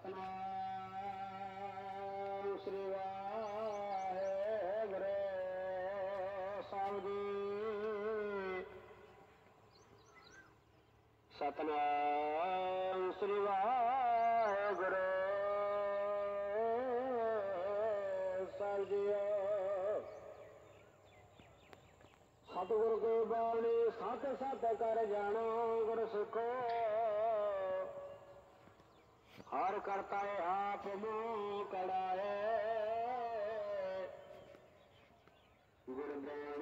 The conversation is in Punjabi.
ਸਤਨਾਮ ਸ੍ਰੀ ਵਾਹਿਗੁਰੂ ਸਾਹਿਬ ਜੀ। ਸਤਨਾਮ ਸ੍ਰੀ ਵਾਹਿਗੁਰੂ ਸਾਹਿਬ ਜੀ। ਸਤਿਗੁਰ ਕੀ ਬਾਣੀ ਸਤ ਸਤ ਕਰ ਜਾਣੋ ਗੁਰ ਸਿੱਖੋ। ਹਰ ਕਰਤਾ ਆਪ ਮੂੰਹ ਕੜਾਏ। ਗੁਰ